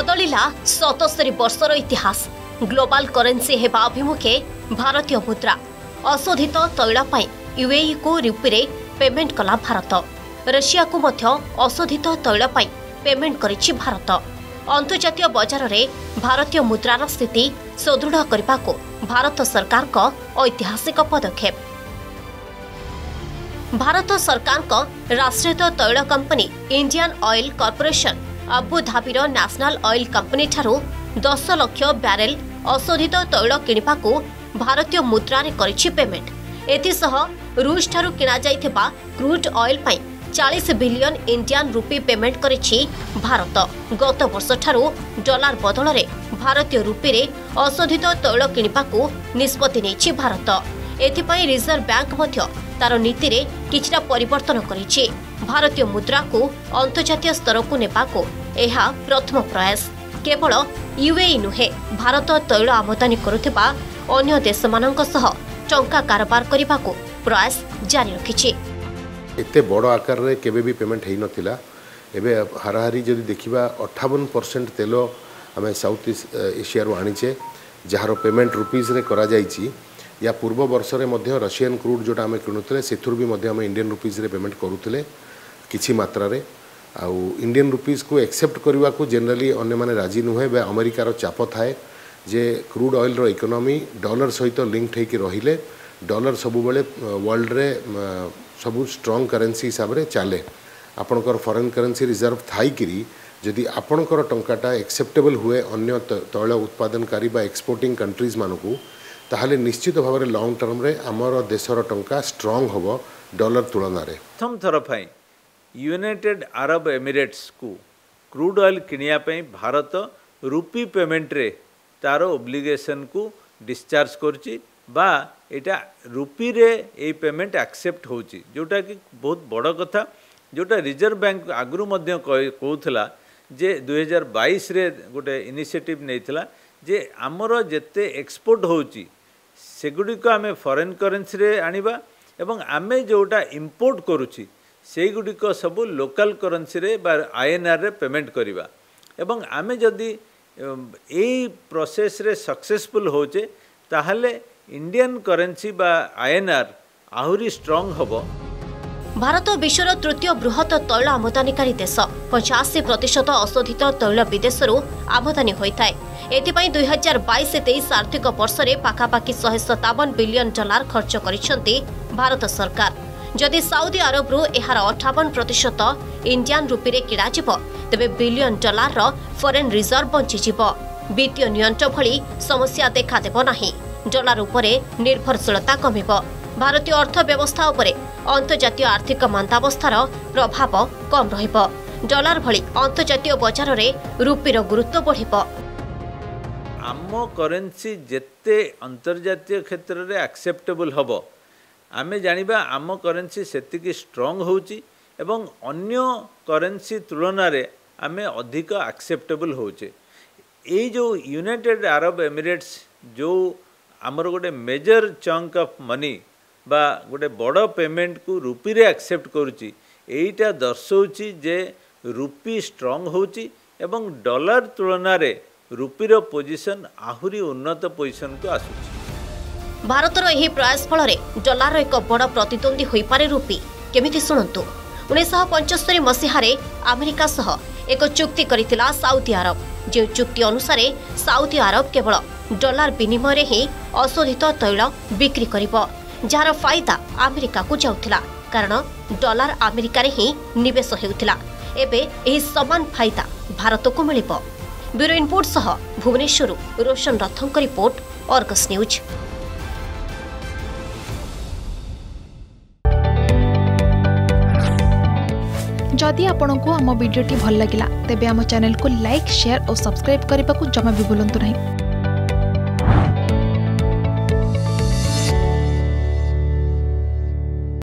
बदलिला 77 वर्षर इतिहास। Global currency हेबा अभिमुखे भारतीय मुद्रा अशोधित तैल यूएई को रुपी रे पेमेंट कला भारत। रशिया को मध्य अशोधित तैल पेमेंट करिछि भारत। अंतर्जातीय बजार रे भारतीय मुद्रार स्थिति सुदृढ़ करने को भारत सरकार का ऐतिहासिक पदक्षेप। भारत सरकार का राष्ट्रीय तैल कंपनी इंडियन ऑयल कॉर्पोरेशन अबुधाबीर नेशनल ऑयल कंपनी ठारू 10 लाख बैरेल अशोधित तैल किणवा को भारतीय मुद्रा रे करिछि पेमेंट। एथिसह रूस ठारू किना जाइथिबा क्रूड ऑयल पई 40 बिलियन इंडियन रुपी पेमेंट करिछि भारत। गत वर्ष ठारू डॉलर बदल रे भारतीय रुपी रे अशोधित तैल किणवा को निष्पत्ति नेछि भारत। एथिपई रिजर्व बैंक मध्य तार नीति रे किछटा परिवर्तन करिछि। भारतीय मुद्रा को अंतर्जातीय स्तर को नेबा को एहा प्रथम प्रयास। केवल यूएई नुहे भारत तैल आमदानी करुथिबा अन्य देशमानंक सह टंका कारोबार करबा को प्रयास जारी रखिछि। एते बड़ आकार रे केबे भी पेमेंट हेई नथिला। एबे हाराहारी जदि देखिबा 58% तेल आमे साउथ एशिया रो आनिचे जहार पेमेंट रुपीज रे करा जाईची। या पूर्व वर्ष रे मध्य रशियन क्रूड जोटा आमे किणुतले सेथुर भी मध्य आमे इंडियन रुपीज रे पेमेंट करूतले किछि मात्रा रे। आउ इंडियन रुपीज को एक्सेप्ट करने को जनरली अन्य माने राजी नुहे। बे अमेरिकार चाप थाए जे क्रूड ऑयल रो इकोनॉमी डॉलर सहित लिंक्ड होइके रहिले। डॉलर सबु बेले वर्ल्ड रे सबु स्ट्रांग करेंसी हिसाब रे चले। आपणकर फॉरेन करेंसी रिजर्व थाई किरी जदि आपणकर टंकाटा एक्सेप्टेबल हुए अन्य तैल उत्पादनकारी बा एक्सपोर्टिंग कंट्रीज मानकू ताहले निश्चित भाव में लॉन्ग टर्म रे आमर देशर टंका स्ट्रांग होबो डॉलर तुलना रे। प्रथम थर पई यूनाइटेड अरब एमिरेट्स को क्रूड ऑयल किनिया पई भारत रुपी पेमेंट रे तार ओब्लिगेशन को डिस्चार्ज करछि बा एटा रुपी रे ए पेमेंट एक्सेप्ट होछि जोटा कि बहुत बड़ कथा। जोटा रिजर्व बैंक आगु मध्य कहूला जे 2022 रे गोटे इनिशिएटिव नैथिला जे आमर जेते एक्सपोर्ट होछि सेगुडिक आमे फॉरेन करेंसी रे आनिबा एवं आमे जोटा इंपोर्ट करूछि सेई गुडिक सब लोकल करेंसी रे बा आईएनआर रे पेमेंट करिबा। एवं आमे जदि एई प्रोसेस रे सक्सेसफुल होचे ताहले इंडियन करेंसी बा आईएनआर आहुरी स्ट्रांग होबो। भारत विश्वर तृतीय बृहत तैल आमदानीकारी देश। 85% अशोधित तैल विदेशरू आमदानी होइथाय। एथिपई 2022-23 आर्थिक वर्ष रे पाखापाखि 157 बिलियन डॉलर खर्च करिसेंती भारत सरकार। जदि साउदी अरब रु एहार 58% इंडियन रुपी रे किणा जिवो तेबे बिलियन डॉलर रो फॉरेन रिजर्व बंची जिवो। वित्तीय नियंत्रण भली समस्या देखा देबो नाही। डॉलर उपरे निर्भरशीलता कमिबो। भारतीय अर्थव्यवस्था उपरे अंतर्जातीय आर्थिक मंदावस्थार प्रभाव कम रहिबो। डॉलर भली अंतर्जातीय बजार रे रुपीर गुरुत्व बढ़िबो। आम करेंसी जेते अंतर्जातीय क्षेत्र रे एक्सेप्टेबल हबो आमे जानिबा आम करेंसी सेतिकी स्ट्रांग होउची एवं अन्य करेंसी तुलना रे आमे अधिक एक्सेप्टेबल होउचे। ए जो यूनाइटेड अरब एमिरेट्स जो आमर गोटे मेजर चंक ऑफ मनी बा गोटे बड़ पेमेंट को रुपी रे एक्सेप्ट करुची एटा दर्शाउची जे रुपी स्ट्रांग होउची एवं डॉलर तुलना रे रुपीर पोजिशन आहुरी उन्नत पोजिशन को आसुची। भारतर यही प्रयास फल डॉलर एक बड़ प्रतिद्वंदी हो पारे रुपी केमिति शुणु। 1975 मसीहारे अमेरिका सह एक चुक्ति करितिला साउदी अरब। जो चुक्ति अनुसार साउदी अरब केवल डॉलर विनिमय रे ही अशोधित तैल बिक्री करिबो जार फायदा अमेरिका को जाउथिला कारण डॉलर अमेरिका रे ही निवेश हेउथिला। एबे एही समान फायदा भारत को मिलिबो। ब्यूरो इनपुट सह भुवनेश्वर रोशन रथंक रिपोर्ट अर्गस न्यूज। जदि आपंक आम भिडी भल लगा तेब आम चैनल को लाइक शेयर और सब्सक्राइब करने को जमा भी भूलु नहीं।